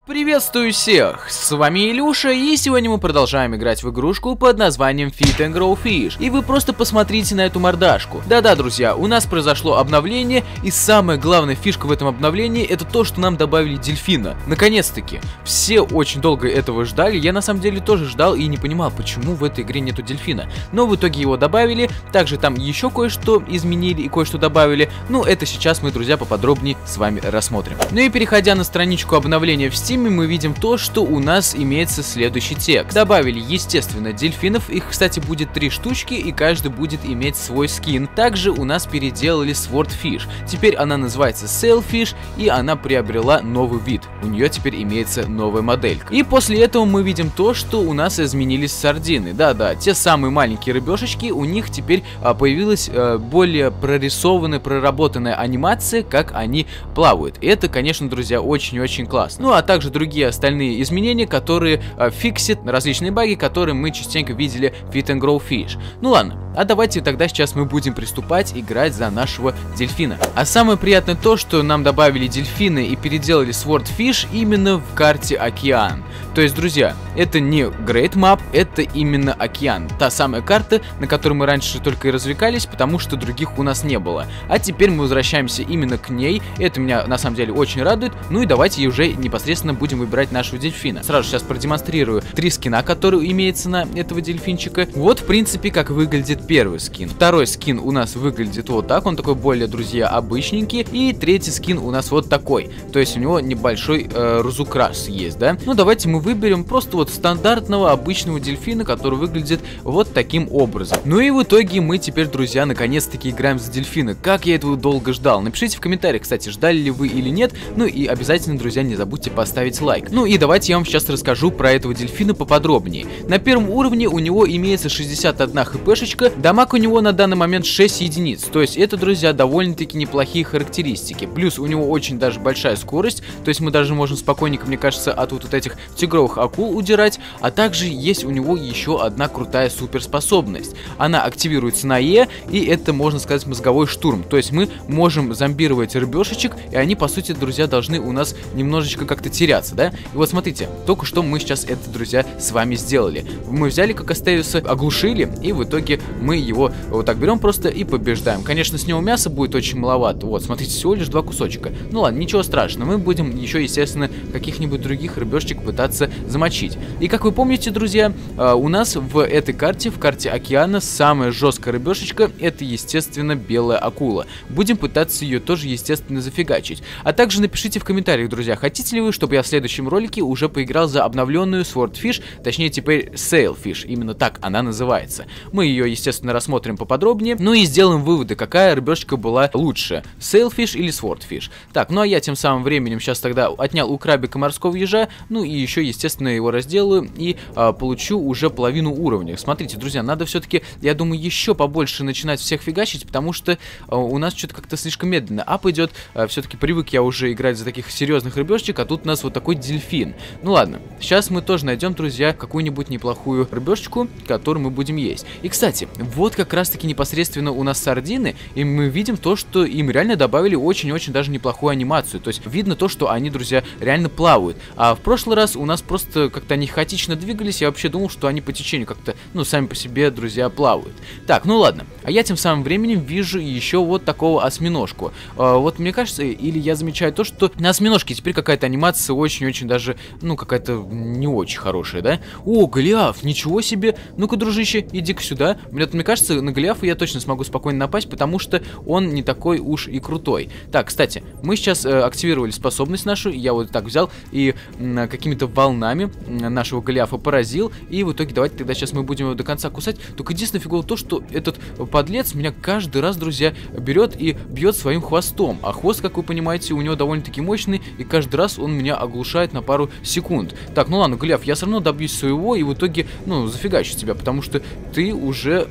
Приветствую всех, с вами Илюша, и сегодня мы продолжаем играть в игрушку под названием Feed and Grow Fish. И вы просто посмотрите на эту мордашку. Да-да, друзья, у нас произошло обновление, и самая главная фишка в этом обновлении это то, что нам добавили дельфина. Наконец-таки. Все очень долго этого ждали, я на самом деле тоже ждал и не понимал, почему в этой игре нету дельфина. Но в итоге его добавили, также там еще кое-что изменили и кое-что добавили. Ну, это сейчас мы, друзья, поподробнее с вами рассмотрим. Ну и переходя на страничку обновления в Steam, мы видим то, что у нас имеется следующий текст. Добавили, естественно, дельфинов, их, кстати, будет 3 штучки, и каждый будет иметь свой скин. Также у нас переделали Swordfish. Теперь она называется Sailfish, и она приобрела новый вид. У нее теперь имеется новая моделька. И после этого мы видим то, что у нас изменились сардины. Да-да, те самые маленькие рыбешечки, у них теперь появилась более прорисованная, проработанная анимация, как они плавают. И это, конечно, друзья, очень-очень классно. Ну, а также другие остальные изменения, которые фиксят различные баги, которые мы частенько видели в Feed and Grow Fish. Ну ладно, а давайте тогда сейчас мы будем приступать играть за нашего дельфина. А самое приятное то, что нам добавили дельфина и переделали Swordfish именно в карте океан. То есть, друзья, это не Great Map, это именно океан. Та самая карта, на которой мы раньше только и развлекались, потому что других у нас не было. А теперь мы возвращаемся именно к ней. Это меня на самом деле очень радует. Ну и давайте уже непосредственно будем выбирать нашего дельфина. Сразу сейчас продемонстрирую 3 скина, которые имеются на этого дельфинчика. Вот, в принципе, как выглядит первый скин. Второй скин у нас выглядит вот так. Он такой более, друзья, обычненький. И третий скин у нас вот такой. То есть у него небольшой разукрас есть, да? Ну, давайте мы выберем просто вот стандартного обычного дельфина, который выглядит вот таким образом. Ну и в итоге мы теперь, друзья, наконец-таки играем за дельфина. Как я этого долго ждал? Напишите в комментариях, кстати, ждали ли вы или нет. Ну и обязательно, друзья, не забудьте поставить лайк. Ну и давайте я вам сейчас расскажу про этого дельфина поподробнее. На первом уровне у него имеется 61 хпшечка, дамаг у него на данный момент 6 единиц. То есть это, друзья, довольно-таки неплохие характеристики. Плюс у него очень даже большая скорость, то есть мы даже можем спокойненько, мне кажется, от вот этих тигровых акул удирать. А также есть у него еще одна крутая суперспособность. Она активируется на Е, и это, можно сказать, мозговой штурм. То есть мы можем зомбировать рыбешечек, и они, по сути, друзья, должны у нас немножечко как-то теряться, да? И вот смотрите, только что мы сейчас это, друзья, с вами сделали. Мы взяли как Астериуса, оглушили, и в итоге мы его вот так берем просто и побеждаем. Конечно, с него мяса будет очень маловато. Вот, смотрите, всего лишь 2 кусочка. Ну ладно, ничего страшного. Мы будем еще, естественно, каких-нибудь других рыбешечек пытаться замочить. И как вы помните, друзья, у нас в этой карте, в карте океана, самая жесткая рыбешечка это, естественно, белая акула. Будем пытаться ее тоже, естественно, зафигачить. А также напишите в комментариях, друзья, хотите ли вы, чтобы я в следующем ролике уже поиграл за обновленную Swordfish, точнее теперь Sailfish, именно так она называется. Мы ее, естественно, рассмотрим поподробнее, ну и сделаем выводы, какая рыбешка была лучше, Sailfish или Swordfish. Так, ну а я тем самым временем сейчас тогда отнял у крабика морского ежа, ну и еще, естественно, его разделаю и получу уже половину уровня. Смотрите, друзья, надо все-таки, я думаю, еще побольше начинать всех фигачить, потому что у нас что-то как-то слишком медленно. Ап идет, все-таки привык я уже играть за таких серьезных рыбешечек, а тут у нас вот такой дельфин. Ну ладно, сейчас мы тоже найдем, друзья, какую-нибудь неплохую рыбешечку, которую мы будем есть. И, кстати, вот как раз-таки непосредственно у нас сардины, и мы видим то, что им реально добавили очень-очень даже неплохую анимацию. То есть видно то, что они, друзья, реально плавают. А в прошлый раз у нас просто как-то они хаотично двигались, я вообще думал, что они по течению как-то, ну, сами по себе, друзья, плавают. Так, ну ладно, а я тем самым временем вижу еще вот такого осьминожку. Вот мне кажется, или я замечаю то, что на осьминожке теперь какая-то анимация очень-очень даже, ну, какая-то не очень хорошая, да? О, Голиаф, ничего себе! Ну-ка, дружище, иди-ка сюда. Мне кажется, на Голиафа я точно смогу спокойно напасть, потому что он не такой уж и крутой. Так, кстати, мы сейчас активировали способность нашу, я вот так взял и какими-то волнами нашего Голиафа поразил, и в итоге давайте тогда сейчас мы будем его до конца кусать. Только единственное фигово то, что этот подлец меня каждый раз, друзья, берет и бьет своим хвостом. А хвост, как вы понимаете, у него довольно-таки мощный, и каждый раз он меня оглушает на пару секунд. Так, ну ладно, Голиаф, я все равно добьюсь своего, и в итоге, ну, зафигачу тебя, потому что ты уже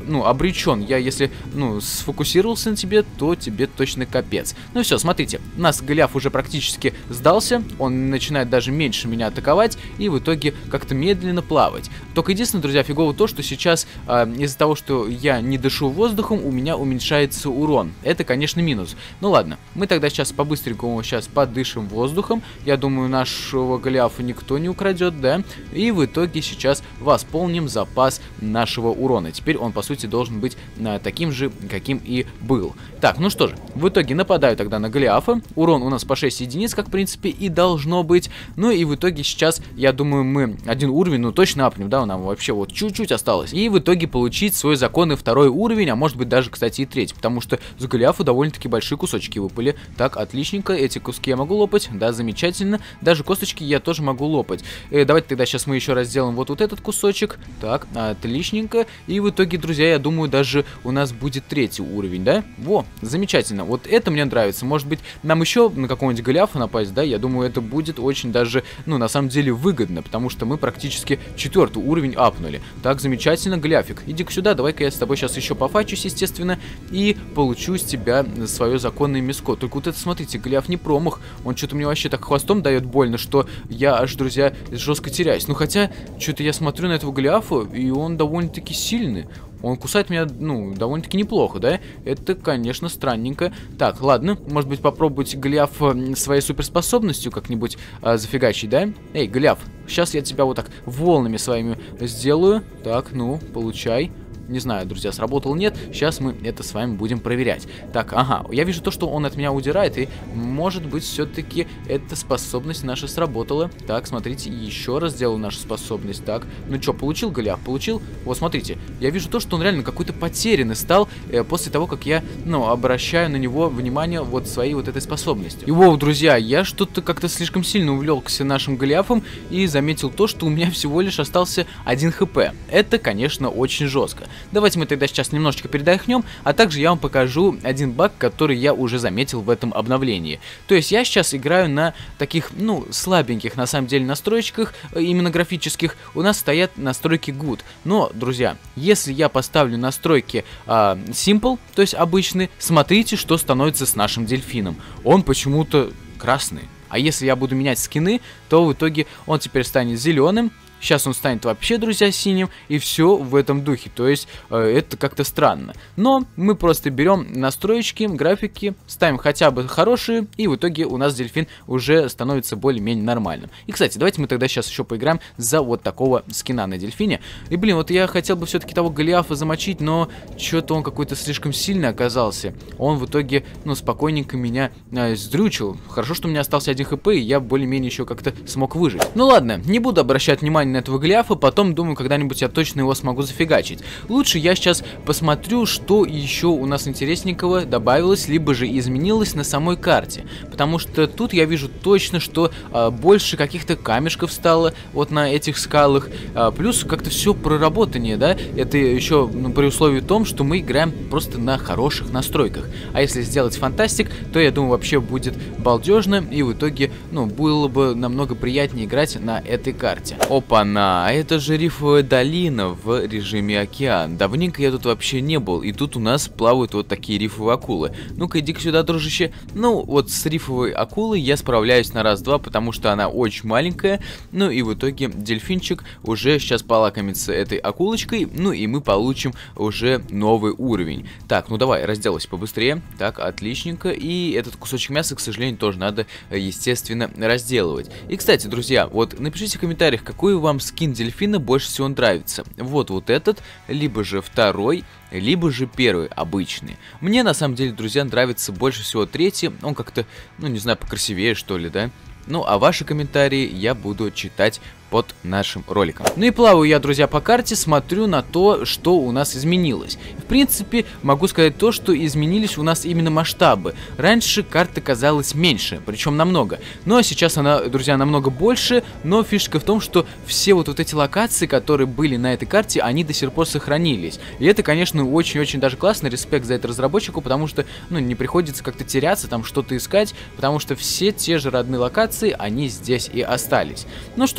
ну, обречен. Я, если, ну, сфокусировался на тебе, то тебе точно капец. Ну все, смотрите, у нас Голиаф уже практически сдался, он начинает даже меньше меня атаковать и в итоге как-то медленно плавать. Только единственное, друзья, фигово то, что сейчас из-за того, что я не дышу воздухом, у меня уменьшается урон. Это, конечно, минус. Ну ладно, мы тогда сейчас по-быстренькому сейчас подышим воздухом. Я думаю, нашего Голиафа никто не украдет, да? И в итоге сейчас восполним запас нашего урона. Теперь он, по сути, должен быть таким же, каким и был. Так, ну что же, в итоге нападаю тогда на Голиафа. Урон у нас по 6 единиц, как в принципе и должно быть. Ну и в итоге сейчас, я думаю, мы один уровень, ну точно апнем, да, нам вообще вот чуть-чуть осталось. И в итоге получить свой законный второй уровень, а может быть даже, кстати, и третий, потому что с Голиафа довольно-таки большие кусочки выпали. Так, отличненько, эти куски я могу лопать, да, замечательно. Даже косточки я тоже могу лопать. Давайте тогда сейчас мы еще раз сделаем вот этот кусочек. Так, отличненько. И в итоге, друзья, я думаю, даже у нас будет третий уровень, да? Во, замечательно. Вот это мне нравится. Может быть, нам еще на какого-нибудь Голиафа напасть, да? Я думаю, это будет очень даже, ну, на самом деле, выгодно, потому что мы практически 4-й уровень апнули. Так, замечательно, Голиафик. Иди-ка сюда, давай-ка я с тобой сейчас еще пофачусь, естественно, и получу с тебя свое законное мяско. Только вот это, смотрите, Голиаф не промах. Он что-то мне вообще так хвостом дает больно, что я аж, друзья, жестко теряюсь. Ну, хотя, что-то я смотрю на этого Голиафа, и он довольно-таки сильный. Он кусает меня, ну, довольно-таки неплохо, да? Это, конечно, странненько. Так, ладно, может быть, попробовать Голиафа своей суперспособностью как-нибудь зафигачить, да? Эй, Голиаф, сейчас я тебя вот так волнами своими сделаю. Так, ну, получай. Не знаю, друзья, сработало, нет. Сейчас мы это с вами будем проверять. Так, ага, я вижу то, что он от меня удирает, и может быть все-таки эта способность наша сработала. Так, смотрите, еще раз сделаю нашу способность. Так, ну что, получил Голиаф? Получил? Вот, смотрите, я вижу то, что он реально какой-то потерянный стал после того, как я, ну, обращаю на него внимание вот своей вот этой способностью. И воу, друзья, я что-то как-то слишком сильно увлекся нашим Голиафом и заметил то, что у меня всего лишь остался 1 хп. Это, конечно, очень жестко. Давайте мы тогда сейчас немножечко передохнем, а также я вам покажу один баг, который я уже заметил в этом обновлении. То есть я сейчас играю на таких, ну, слабеньких на самом деле настройках, именно графических. У нас стоят настройки Good. Но, друзья, если я поставлю настройки Simple, то есть обычные, смотрите, что становится с нашим дельфином. Он почему-то красный. А если я буду менять скины, то в итоге он теперь станет зеленым. Сейчас он станет вообще, друзья, синим, и все в этом духе. То есть это как-то странно. Но мы просто берем настроечки, графики, ставим хотя бы хорошие, и в итоге у нас дельфин уже становится более-менее нормальным. И, кстати, давайте мы тогда сейчас еще поиграем за вот такого скина на дельфине. И, блин, вот я хотел бы все-таки того Голиафа замочить, но что-то он какой-то слишком сильный оказался. Он в итоге, ну, спокойненько меня сдрючил. Хорошо, что у меня остался 1 хп, и я более-менее еще как-то смог выжить. Ну ладно, не буду обращать внимание на этого Голиафа, потом, думаю, когда-нибудь я точно его смогу зафигачить. Лучше я сейчас посмотрю, что еще у нас интересненького добавилось, либо же изменилось на самой карте. Потому что тут я вижу точно, что больше каких-то камешков стало вот на этих скалах. Плюс как-то все проработаннее, да? Это еще, ну, при условии том, что мы играем просто на хороших настройках. А если сделать фантастик, то я думаю, вообще будет балдежно, и в итоге, ну, было бы намного приятнее играть на этой карте. Опа-на, это же рифовая долина в режиме океан. Давненько я тут вообще не был, и тут у нас плавают вот такие рифовые акулы. Ну-ка, иди-ка сюда, дружище. Ну, вот с рифовой акулой я справляюсь на раз-два, потому что она очень маленькая. Ну и в итоге дельфинчик уже сейчас полакомится этой акулочкой, ну и мы получим уже новый уровень. Так, ну давай, разделайся побыстрее. Так, отличненько. И этот кусочек мяса, к сожалению, тоже надо, естественно, разделывать. И, кстати, друзья, вот напишите в комментариях, какой вам скин дельфина больше всего нравится. Вот этот, либо же второй, либо же первый, обычный. Мне, на самом деле, друзья, нравится больше всего третий. Он как-то, ну, не знаю, покрасивее, что ли, да? Ну, а ваши комментарии я буду читать под нашим роликом. Ну и плаваю я, друзья, по карте, смотрю на то, что у нас изменилось. В принципе, могу сказать то, что изменились у нас именно масштабы. Раньше карта казалась меньше, причем намного. Ну а сейчас она, друзья, намного больше, но фишка в том, что все вот эти локации, которые были на этой карте, они до сих пор сохранились. И это, конечно, очень-очень даже классно, респект за это разработчику, потому что, ну, не приходится как-то теряться, там что-то искать, потому что все те же родные локации, они здесь и остались. Ну что же,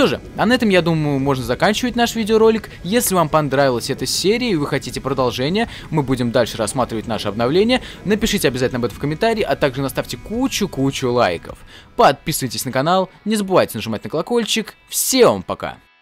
А на этом, я думаю, можно заканчивать наш видеоролик. Если вам понравилась эта серия и вы хотите продолжения, мы будем дальше рассматривать наши обновления, напишите обязательно об этом в комментарии, а также наставьте кучу лайков. Подписывайтесь на канал, не забывайте нажимать на колокольчик. Всем пока!